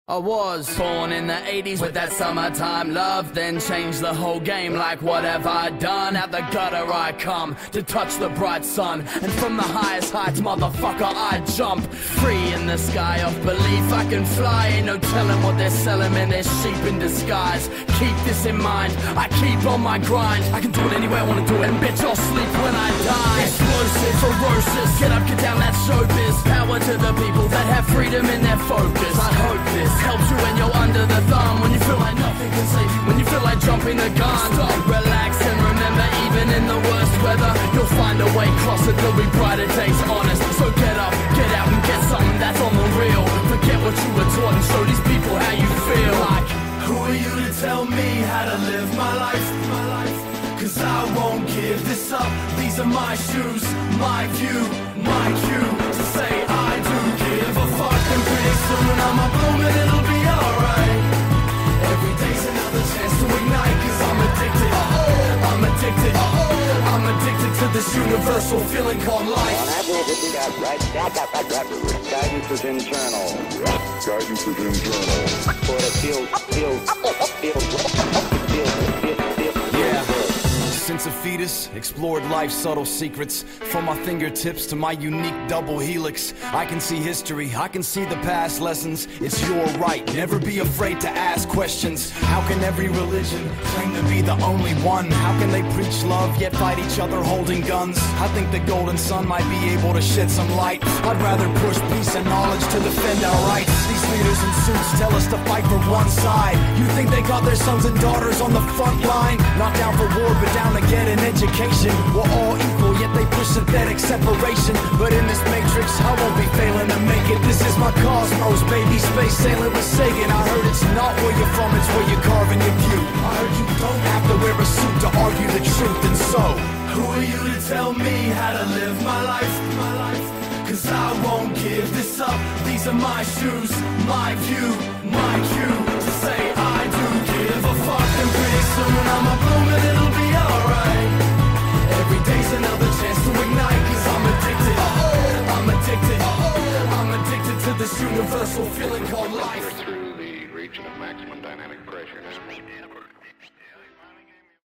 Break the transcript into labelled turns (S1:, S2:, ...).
S1: I was born in the 80s with that summertime love, then changed the whole game. Like what have I done? Out the gutter I come to touch the bright sun, and from the highest heights, motherfucker, I jump. Free in the sky of belief I can fly. Ain't no telling what they're selling, man, they're sheep in disguise. Keep this in mind, I keep on my grind. I can do it any way I wanna do it, and bitch, I'll sleep when I die. Explosive, ferocious, get up, get down, that's showbiz. Power to the people that have freedom in their focus. I hope this helps you when you're under the thumb, when you feel like nothing can save you, when you feel like jumping the gun. Stop, relax, and remember, even in the worst weather, you'll find a way across it. There'll be brighter days, honest. So get up, get out, and get something that's on the real. Forget what you were taught and show these people how you feel. Like, who are you to tell me how to live my life? Cause I won't give this up. These are my shoes, my view, my cue to say I do give a fuck. And pretty soon I'ma bloom and it'll be alright. Every day's another chance to ignite. Cause I'm addicted, I'm addicted, I'm addicted to this universal feeling called life.
S2: Guidance is internal. Guidance is internal. For the field.
S3: Since a fetus, explored life's subtle secrets. From my fingertips to my unique double helix, I can see history, I can see the past lessons. It's your right, never be afraid to ask questions. How can every religion claim to be the only one? How can they preach love yet fight each other holding guns? I think the golden sun might be able to shed some light. I'd rather push peace and knowledge to defend our rights. These leaders in suits tell us to fight for one side. You think they got their sons and daughters on the front line? Not down for war, but down to get an education. We're all equal, yet they push synthetic separation. But in this matrix, I won't be failing to make it. This is my cosmos, baby, space sailing with Sagan. I heard it's not where you're from, it's where you're carving your view. I heard you don't have to wear a suit to argue the truth, and so
S1: who are you to tell me how to live my life? Cause I won't give this up. These are my shoes, my view, my cue to say I do give a fuck. And pretty soon I'ma bloom and it'll be alright. Every day's another chance to ignite. Cause I'm addicted, I'm addicted, I'm addicted to this universal feeling called life.
S2: Through the region of maximum dynamic pressure.